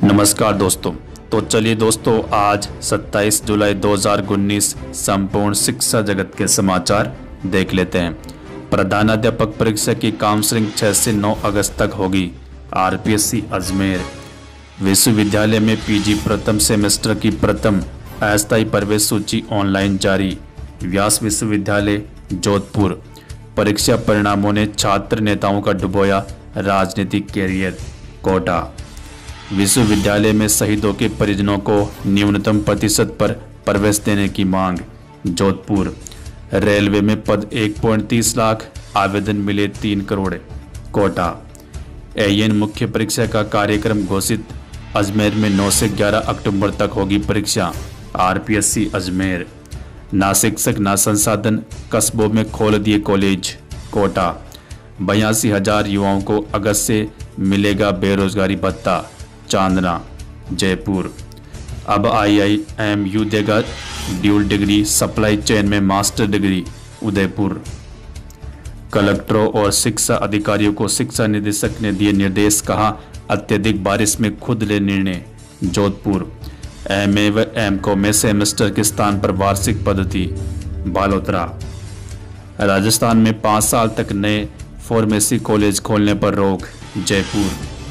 नमस्कार दोस्तों। तो चलिए दोस्तों, आज 27 जुलाई 2019 संपूर्ण शिक्षा जगत के समाचार देख लेते हैं। प्रधानाध्यापक परीक्षा की काउंसलिंग 6 से 9 अगस्त तक होगी। आरपीएससी अजमेर विश्वविद्यालय में पीजी प्रथम सेमेस्टर की प्रथम अस्थायी प्रवेश सूची ऑनलाइन जारी। व्यास विश्वविद्यालय जोधपुर परीक्षा परिणामों ने छात्र नेताओं का डुबोया राजनीतिक कैरियर। कोटा विश्वविद्यालय में शहीदों के परिजनों को न्यूनतम प्रतिशत पर प्रवेश देने की मांग। जोधपुर रेलवे में पद 1.30 लाख, आवेदन मिले 3 करोड़। कोटा एएन मुख्य परीक्षा का कार्यक्रम घोषित। अजमेर में 9 से 11 अक्टूबर तक होगी परीक्षा। आरपीएससी अजमेर ना शिक्षक ना संसाधन, कस्बों में खोल दिए कॉलेज। कोटा 82,000 युवाओं को अगस्त से मिलेगा बेरोजगारी भत्ता। चांदना जयपुर अब IIMU देगा ड्यूल डिग्री, सप्लाई चेन में मास्टर डिग्री। उदयपुर कलेक्टरों और शिक्षा अधिकारियों को शिक्षा निदेशक ने दिए निर्देश, कहा अत्यधिक बारिश में खुद ले निर्णय। जोधपुर MA व MCOM में सेमेस्टर के स्थान पर वार्षिक पद्धति। बालोतरा राजस्थान में 5 साल तक नए फार्मेसी कॉलेज खोलने पर रोक। जयपुर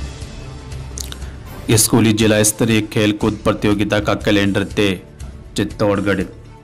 स्कूली जिला स्तरीय खेलकूद प्रतियोगिता का कैलेंडर तय। चित्तौड़गढ़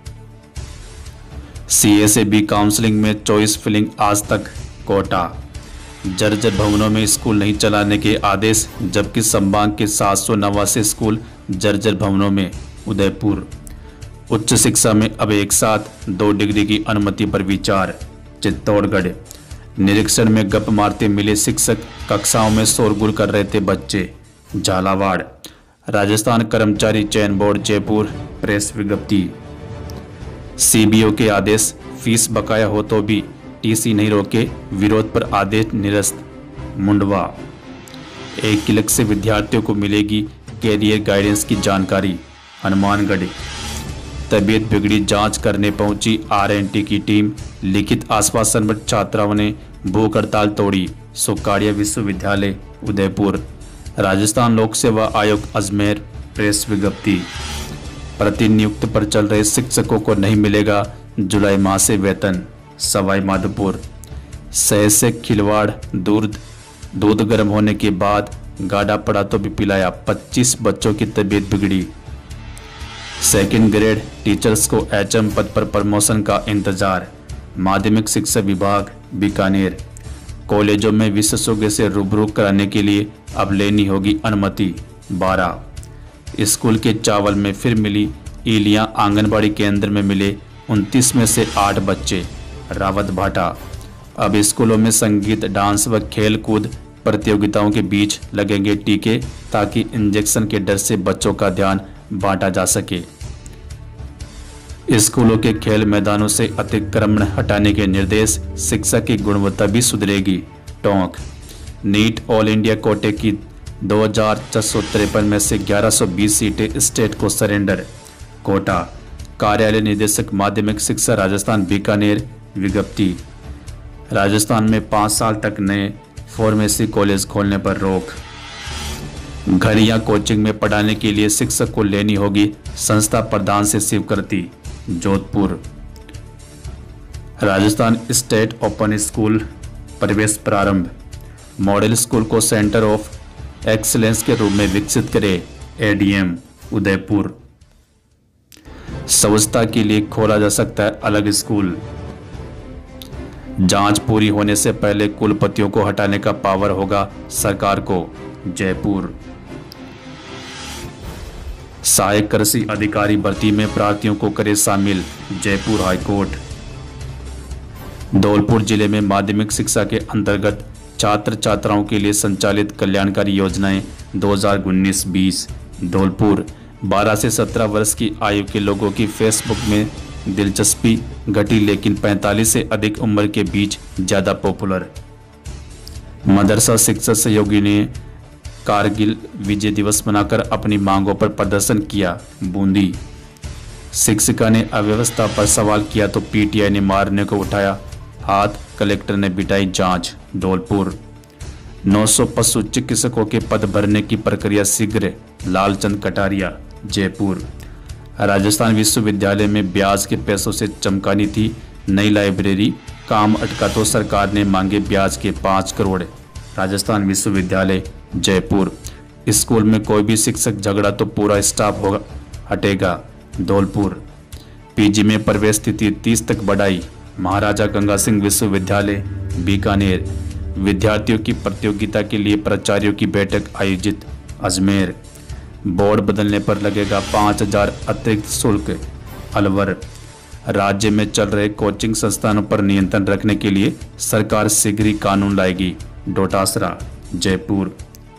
CA से B काउंसलिंग में चॉइस फिलिंग आज तक। कोटा जर्जर भवनों में स्कूल नहीं चलाने के आदेश, जबकि संभाग के 789 स्कूल जर्जर भवनों में। उदयपुर उच्च शिक्षा में अब एक साथ 2 डिग्री की अनुमति पर विचार। चित्तौड़गढ़ निरीक्षण में गप मारते मिले शिक्षक, कक्षाओं में शोरगुल कर रहे थे बच्चे। झालावाड़ राजस्थान कर्मचारी चयन बोर्ड जयपुर प्रेस विज्ञप्ति। CBO के आदेश, फीस बकाया हो तो भी TC नहीं रोके, विरोध पर आदेश निरस्त। मुंडवा 1 क्लिक से विद्यार्थियों को मिलेगी कैरियर गाइडेंस की जानकारी। हनुमानगढ़ तबीयत बिगड़ी, जांच करने पहुंची RNT की टीम, लिखित आश्वासन पर छात्राओं ने भूख हड़ताल तोड़ी। सुकाड़िया विश्वविद्यालय उदयपुर राजस्थान लोक सेवा आयोग अजमेर प्रेस विज्ञप्ति। प्रतिनियुक्त पर चल रहे शिक्षकों को नहीं मिलेगा जुलाई माह से वेतन। सवाई माधोपुर शहद से खिलवाड़, दूध गर्म होने के बाद गाढ़ा पड़ा तो भी पिलाया, 25 बच्चों की तबीयत बिगड़ी। सेकंड ग्रेड टीचर्स को HM पद पर प्रमोशन का इंतजार। माध्यमिक शिक्षा विभाग बीकानेर कॉलेजों में विशेषज्ञ से रूबरू कराने के लिए अब लेनी होगी अनुमति। 12 स्कूल के चावल में फिर मिली ईलियां, आंगनबाड़ी केंद्र में मिले 29 में से 8 बच्चे। रावत भाटा अब स्कूलों में संगीत, डांस व खेल कूद प्रतियोगिताओं के बीच लगेंगे टीके, ताकि इंजेक्शन के डर से बच्चों का ध्यान बांटा जा सके। स्कूलों के खेल मैदानों से अतिक्रमण हटाने के निर्देश, शिक्षा की गुणवत्ता भी सुधरेगी। टोंक नीट ऑल इंडिया कोटे की 2453 में से 1120 सीटें स्टेट को सरेंडर। कोटा कार्यालय निदेशक माध्यमिक शिक्षा राजस्थान बीकानेर विज्ञप्ति। राजस्थान में 5 साल तक नए फार्मेसी कॉलेज खोलने पर रोक। घर या कोचिंग में पढ़ाने के लिए शिक्षक को लेनी होगी संस्था प्रदान से स्वीकृति। Jodhpur Rajasthan state open school प्रवेश प्रारंभ। मॉडल स्कूल को सेंटर ऑफ एक्सीलेंस के रूप में विकसित करे। ADM उदयपुर स्वच्छता के लिए खोला जा सकता है अलग स्कूल। जांच पूरी होने से पहले कुलपतियों को हटाने का पावर होगा सरकार को। जयपुर सहायक कृषि अधिकारी भर्ती में प्रार्थियों को करे शामिल। जयपुर हाईकोर्ट धौलपुर जिले में माध्यमिक शिक्षा के अंतर्गत छात्र छात्राओं के लिए संचालित कल्याणकारी योजनाएं 2019-20। धौलपुर 12 से 17 वर्ष की आयु के लोगों की फेसबुक में दिलचस्पी घटी, लेकिन 45 से अधिक उम्र के बीच ज्यादा पॉपुलर। मदरसा शिक्षा सहयोगी ने कारगिल विजय दिवस मनाकर अपनी मांगों पर प्रदर्शन किया। बूंदी शिक्षिका ने अव्यवस्था पर सवाल किया तो PTI ने मारने को उठाया हाथ, कलेक्टर ने बिठाई जांच। धौलपुर 900 पशु चिकित्सकों के पद भरने की प्रक्रिया शीघ्र लालचंद कटारिया, जयपुर। राजस्थान विश्वविद्यालय में ब्याज के पैसों से चमकानी थी नई लाइब्रेरी, काम अटका तो सरकार ने मांगे ब्याज के 5 करोड़। राजस्थान विश्वविद्यालय, जयपुर। स्कूल में कोई भी शिक्षक झगड़ा तो पूरा स्टाफ होगा हटेगा, धौलपुर। पीजी में प्रवेश तिथि 30 तक बढ़ाई, महाराजा गंगा सिंह विश्वविद्यालय, बीकानेर। विद्यार्थियों की प्रतियोगिता के लिए प्राचार्यों की बैठक आयोजित, अजमेर। बोर्ड बदलने पर लगेगा 5,000 अतिरिक्त शुल्क, अलवर। राज्य में चल रहे कोचिंग संस्थानों पर नियंत्रण रखने के लिए सरकार शीघ्र ही कानून लाएगी, डोटासरा, जयपुर।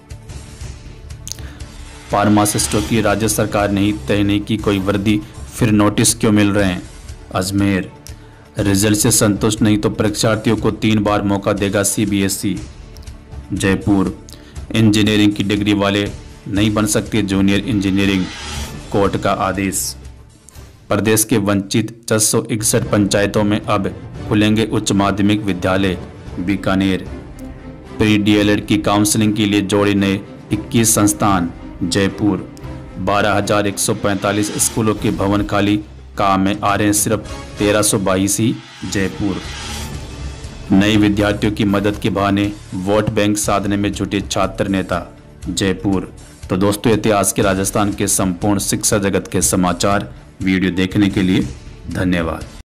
फार्मासिस्टों की राज्य सरकार ने ही तय नहीं की कोई वर्दी, फिर नोटिस क्यों मिल रहे हैं, अजमेर। रिजल्ट से संतुष्ट नहीं तो परीक्षार्थियों को 3 बार मौका देगा सीबीएसई, जयपुर। इंजीनियरिंग की डिग्री वाले नहीं बन सकते जूनियर इंजीनियरिंग, कोर्ट का आदेश। प्रदेश के वंचित 661 पंचायतों में अब खुलेंगे उच्च माध्यमिक विद्यालय, बीकानेर। प्री डीएलएड की काउंसलिंग के लिए जोड़े नए 21 संस्थान, जयपुर। 12,145 स्कूलों के भवन खाली, काम में आ रहे हैं सिर्फ 1322 ही, जयपुर। नए विद्यार्थियों की मदद के बहाने वोट बैंक साधने में जुटे छात्र नेता, जयपुर। तो दोस्तों, इतिहास के राजस्थान के संपूर्ण शिक्षा जगत के समाचार वीडियो देखने के लिए धन्यवाद।